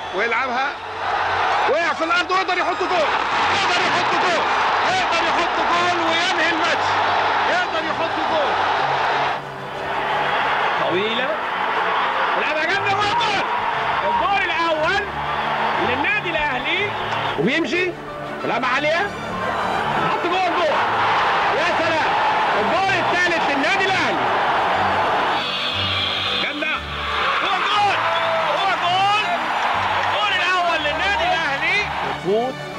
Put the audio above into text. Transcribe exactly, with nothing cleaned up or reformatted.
ويلعبها وقع في الارض ويقدر يحط جول، يقدر يحط جول، يقدر يحط جول وينهي الماتش، يقدر يحط جول. طويله لعبها جامده وجول. الجول الاول للنادي الاهلي وبيمشي لعبه عاليه حط جول جول. يا سلام، الجول الثالث للنادي الاهلي. جامده، هو جول، هو جول. الجول الاول للنادي الاهلي. فوت